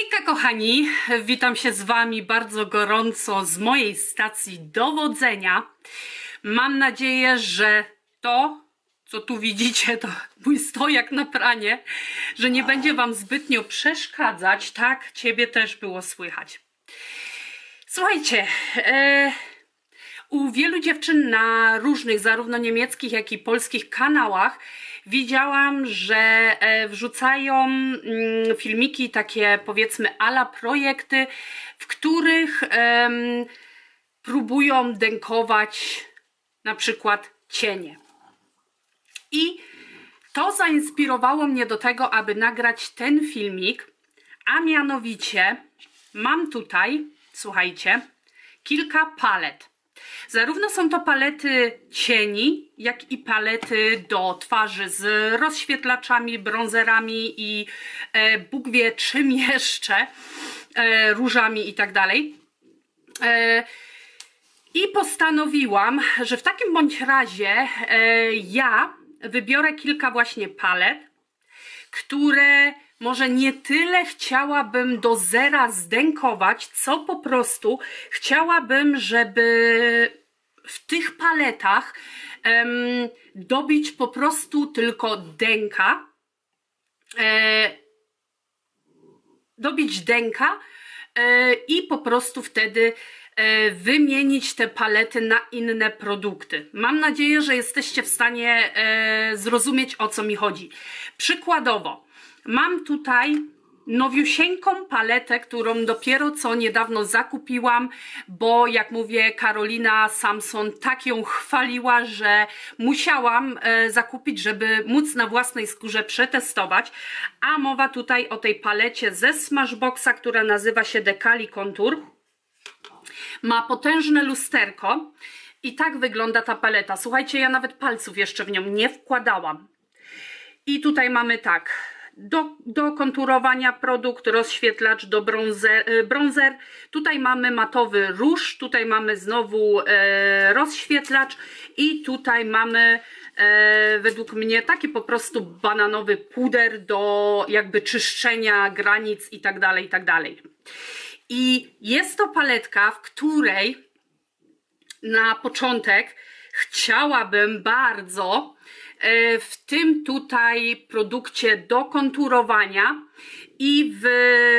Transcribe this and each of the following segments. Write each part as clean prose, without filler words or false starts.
Hejka kochani, witam się z Wami bardzo gorąco z mojej stacji dowodzenia. Mam nadzieję, że to, co tu widzicie, to mój stojak na pranie, że nie będzie Wam zbytnio przeszkadzać. Tak, Ciebie też było słychać. Słuchajcie, u wielu dziewczyn na różnych, zarówno niemieckich, jak i polskich kanałach widziałam, że wrzucają filmiki takie, powiedzmy, ala projekty, w których próbują dękować na przykład cienie. I to zainspirowało mnie do tego, aby nagrać ten filmik, a mianowicie mam tutaj, słuchajcie, kilka palet. Zarówno są to palety cieni, jak i palety do twarzy z rozświetlaczami, brązerami i Bóg wie czym jeszcze, różami i tak dalej. I postanowiłam, że w takim bądź razie ja wybiorę kilka właśnie palet, które może nie tyle chciałabym do zera zdękować, co po prostu chciałabym, żeby w tych paletach dobić po prostu tylko dęka, i po prostu wtedy wymienić te palety na inne produkty. Mam nadzieję, że jesteście w stanie zrozumieć, o co mi chodzi. Przykładowo, mam tutaj nowiusieńką paletę, którą dopiero co niedawno zakupiłam, bo jak mówię, Karolina Samson tak ją chwaliła, że musiałam zakupić, żeby móc na własnej skórze przetestować. A mowa tutaj o tej palecie ze Smashboxa, która nazywa się Decali Contour. Ma potężne lusterko i tak wygląda ta paleta. Słuchajcie, ja nawet palców jeszcze w nią nie wkładałam. I tutaj mamy tak, do konturowania produkt, rozświetlacz, do bronzer. Tutaj mamy matowy róż, tutaj mamy znowu rozświetlacz i tutaj mamy według mnie taki po prostu bananowy puder do jakby czyszczenia granic i tak dalej, i tak dalej. I jest to paletka, w której na początek chciałabym bardzo w tym tutaj produkcie do konturowania i w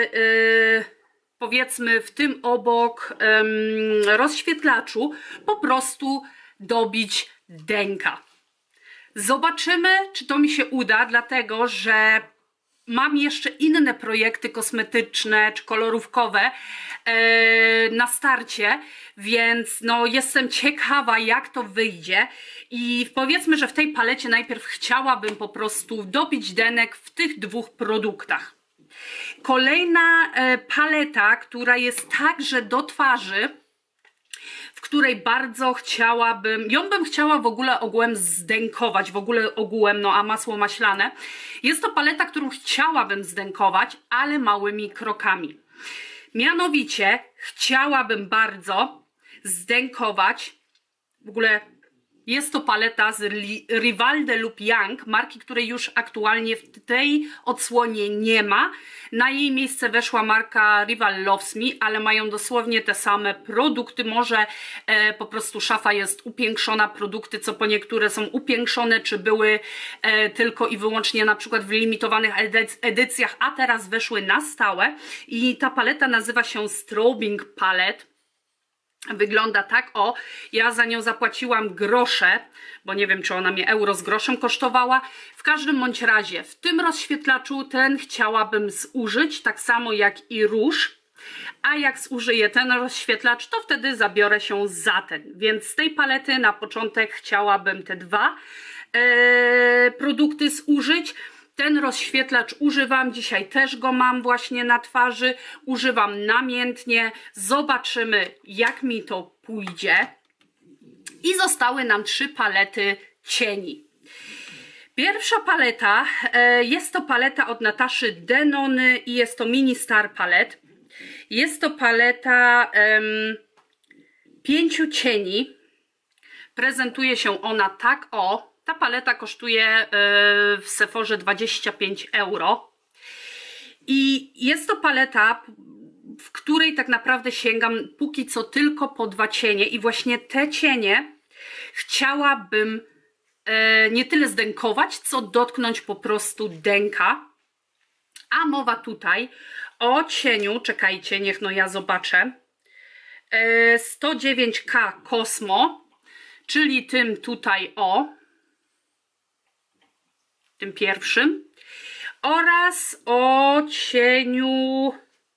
powiedzmy w tym obok rozświetlaczu po prostu dobić dęka. Zobaczymy, czy to mi się uda, dlatego że mam jeszcze inne projekty kosmetyczne czy kolorówkowe na starcie, więc no jestem ciekawa, jak to wyjdzie. I powiedzmy, że w tej palecie najpierw chciałabym po prostu dobić denek w tych dwóch produktach. Kolejna paleta, która jest także do twarzy, w której bardzo chciałabym, ją bym chciała w ogóle ogółem zdękować, w ogóle ogółem, no a masło maślane. Jest to paleta, którą chciałabym zdękować, ale małymi krokami. Mianowicie chciałabym bardzo zdękować, w ogóle jest to paleta z Rival de Loup Young, marki, której już aktualnie w tej odsłonie nie ma. Na jej miejsce weszła marka Rival Loves Me, ale mają dosłownie te same produkty. Może po prostu szafa jest upiększona, produkty co po niektóre są upiększone, czy były tylko i wyłącznie na przykład w limitowanych edycjach, a teraz weszły na stałe. I ta paleta nazywa się Strobing Palette. Wygląda tak, o, ja za nią zapłaciłam grosze, bo nie wiem, czy ona mnie euro z groszem kosztowała. W każdym bądź razie, w tym rozświetlaczu ten chciałabym zużyć, tak samo jak i róż. A jak zużyję ten rozświetlacz, to wtedy zabiorę się za ten. Więc z tej palety na początek chciałabym te dwa produkty zużyć. Ten rozświetlacz używam, dzisiaj też go mam właśnie na twarzy, używam namiętnie, zobaczymy, jak mi to pójdzie. I zostały nam 3 palety cieni. Pierwsza paleta jest to paleta od Nataszy Denony i jest to Mini Star Palette. Jest to paleta 5 cieni, prezentuje się ona tak, o. Ta paleta kosztuje w Sephorze 25 euro. I jest to paleta, w której tak naprawdę sięgam póki co tylko po 2 cienie i właśnie te cienie chciałabym nie tyle zdękować, co dotknąć po prostu dęka. A mowa tutaj o cieniu, czekajcie, niech no ja zobaczę, 109K Cosmo, czyli tym tutaj tym pierwszym, oraz o cieniu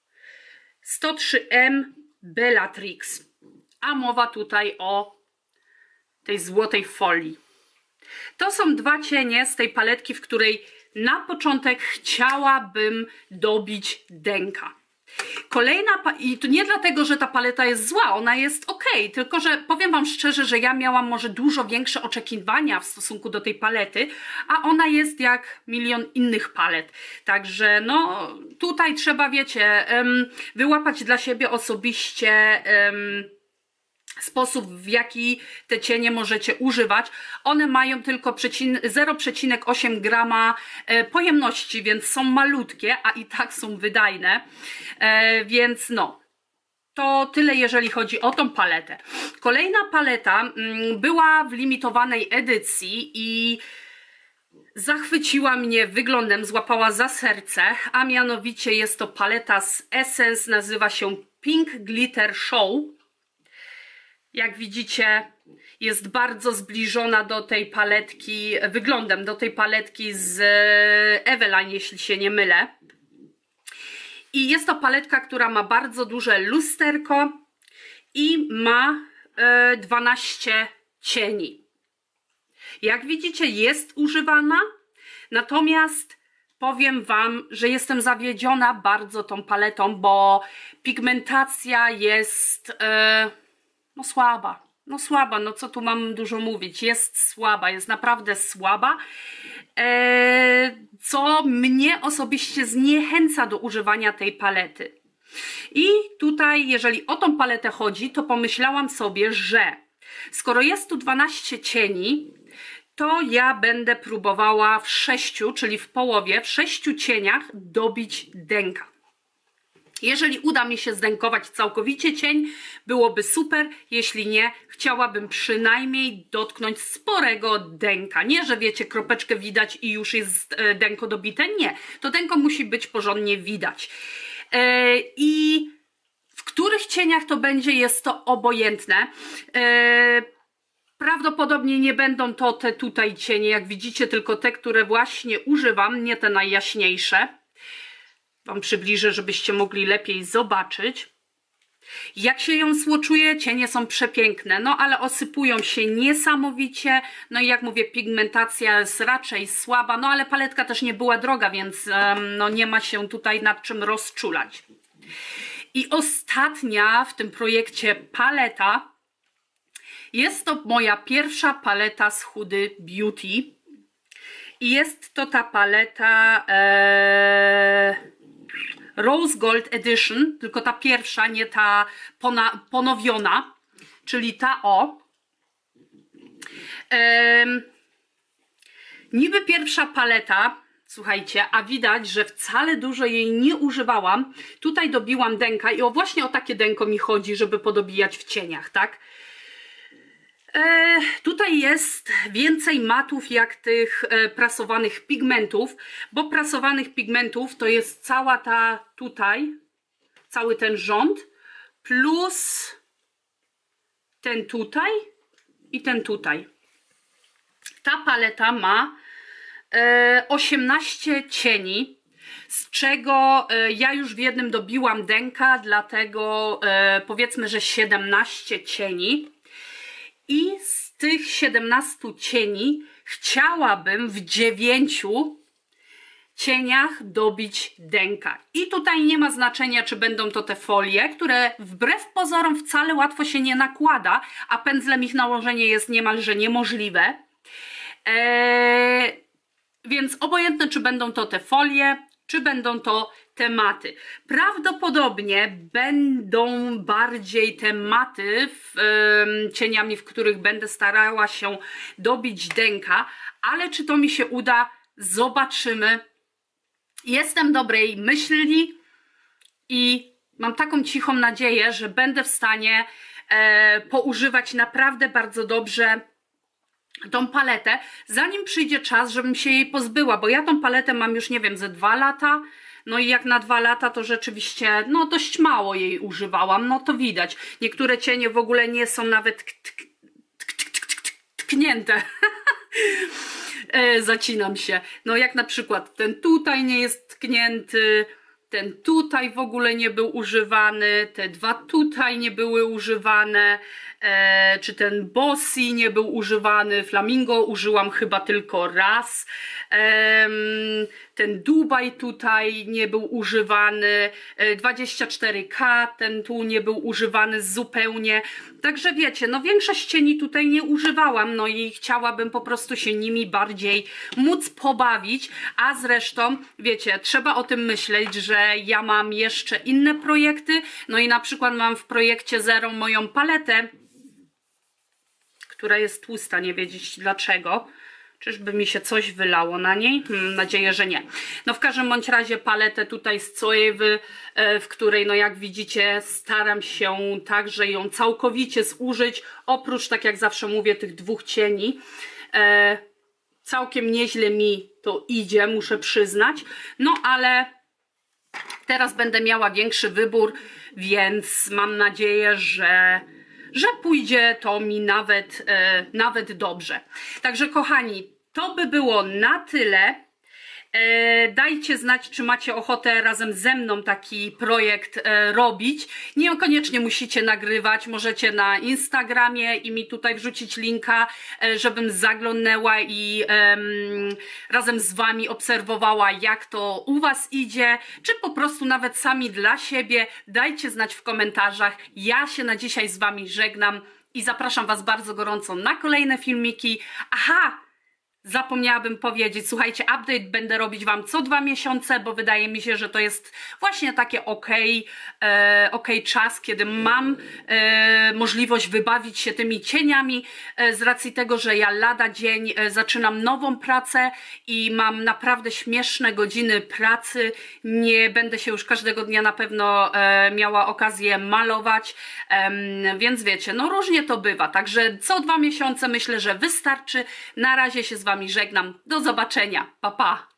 103M Bellatrix, a mowa tutaj o tej złotej folii. To są 2 cienie z tej paletki, w której na początek chciałabym dobić dęka. Kolejna, i to nie dlatego, że ta paleta jest zła, ona jest ok, tylko że powiem wam szczerze, że ja miałam może dużo większe oczekiwania w stosunku do tej palety, a ona jest jak milion innych palet. Także no tutaj trzeba, wiecie, wyłapać dla siebie osobiście sposób, w jaki te cienie możecie używać. One mają tylko 0,8 grama pojemności, więc są malutkie, a i tak są wydajne. Więc no, to tyle, jeżeli chodzi o tą paletę. Kolejna paleta była w limitowanej edycji i zachwyciła mnie wyglądem, złapała za serce, a mianowicie jest to paleta z Essence, nazywa się Pink Glitter Show. Jak widzicie, jest bardzo zbliżona do tej paletki, wyglądem do tej paletki z Eveline, jeśli się nie mylę. I jest to paletka, która ma bardzo duże lusterko i ma 12 cieni. Jak widzicie, jest używana, natomiast powiem wam, że jestem zawiedziona bardzo tą paletą, bo pigmentacja jest no słaba, no co tu mam dużo mówić, jest słaba, jest naprawdę słaba, co mnie osobiście zniechęca do używania tej palety. I tutaj, jeżeli o tą paletę chodzi, to pomyślałam sobie, że skoro jest tu 12 cieni, to ja będę próbowała w 6, czyli w połowie, w 6 cieniach dobić dęka. Jeżeli uda mi się zdękować całkowicie cień, byłoby super. Jeśli nie, chciałabym przynajmniej dotknąć sporego dęka. Nie, że wiecie, kropeczkę widać i już jest dęko dobite. Nie, to dęko musi być porządnie widać. I w których cieniach to będzie, jest to obojętne. Prawdopodobnie nie będą to te tutaj cienie, jak widzicie, tylko te, które właśnie używam, nie te najjaśniejsze. Wam przybliżę, żebyście mogli lepiej zobaczyć. Jak się ją słoczuje, cienie są przepiękne, no ale osypują się niesamowicie. No i jak mówię, pigmentacja jest raczej słaba, no ale paletka też nie była droga, więc no nie ma się tutaj nad czym rozczulać. I ostatnia w tym projekcie paleta. Jest to moja pierwsza paleta z Hudy Beauty. I jest to ta paleta Rose Gold Edition, tylko ta pierwsza, nie ta ponowiona, czyli ta niby pierwsza paleta, słuchajcie, a widać, że wcale dużo jej nie używałam. Tutaj dobiłam dęka i właśnie o takie dęko mi chodzi, żeby podobijać w cieniach, tak? Tutaj jest więcej matów jak tych prasowanych pigmentów, bo prasowanych pigmentów to jest cała ta tutaj, cały ten rząd, plus ten tutaj i ten tutaj. Ta paleta ma 18 cieni, z czego ja już w jednym dobiłam dęka, dlatego powiedzmy, że 17 cieni. I z tych 17 cieni chciałabym w 9 cieniach dobić dęka. I tutaj nie ma znaczenia, czy będą to te folie, które wbrew pozorom wcale łatwo się nie nakłada, a pędzlem ich nałożenie jest niemalże niemożliwe. Więc obojętne, czy będą to te folie, czy będą to tematy. Prawdopodobnie będą bardziej tematy cieniami, w których będę starała się dobić dęka, ale czy to mi się uda, zobaczymy. Jestem dobrej myśli i mam taką cichą nadzieję, że będę w stanie poużywać naprawdę bardzo dobrze tą paletę, zanim przyjdzie czas, żebym się jej pozbyła, bo ja tą paletę mam już, nie wiem, ze 2 lata, no i jak na 2 lata to rzeczywiście, no dość mało jej używałam, no to widać. Niektóre cienie w ogóle nie są nawet tknięte. Zacinam się. No jak na przykład ten tutaj nie jest tknięty, ten tutaj w ogóle nie był używany, te 2 tutaj nie były używane, czy ten Bossi nie był używany, Flamingo użyłam chyba tylko raz, ten Dubaj tutaj nie był używany, 24K ten tu nie był używany zupełnie, także wiecie, no większość cieni tutaj nie używałam, no i chciałabym po prostu się nimi bardziej móc pobawić, a zresztą wiecie, trzeba o tym myśleć, że ja mam jeszcze inne projekty, no i na przykład mam w projekcie Zero moją paletę, która jest tłusta, nie wiedzieć dlaczego. Czyżby mi się coś wylało na niej? Mam nadzieję, że nie. No w każdym bądź razie paletę tutaj z Zoewy, w której no jak widzicie staram się także ją całkowicie zużyć, oprócz tak jak zawsze mówię tych 2 cieni. Całkiem nieźle mi to idzie, muszę przyznać. No ale teraz będę miała większy wybór, więc mam nadzieję, że pójdzie to mi nawet dobrze. Także kochani, to by było na tyle. Dajcie znać, czy macie ochotę razem ze mną taki projekt robić. Niekoniecznie musicie nagrywać, możecie na Instagramie i mi tutaj wrzucić linka, żebym zaglądnęła i razem z wami obserwowała, jak to u was idzie, czy po prostu nawet sami dla siebie. Dajcie znać w komentarzach. Ja się na dzisiaj z wami żegnam i zapraszam was bardzo gorąco na kolejne filmiki. Aha! Zapomniałabym powiedzieć, słuchajcie, update będę robić wam co 2 miesiące, bo wydaje mi się, że to jest właśnie takie okej czas, kiedy mam możliwość wybawić się tymi cieniami z racji tego, że ja lada dzień zaczynam nową pracę i mam naprawdę śmieszne godziny pracy. Nie będę się już każdego dnia na pewno miała okazję malować, więc wiecie, no różnie to bywa, także co 2 miesiące myślę, że wystarczy. Na razie się z wami żegnam. Do zobaczenia. Pa, pa.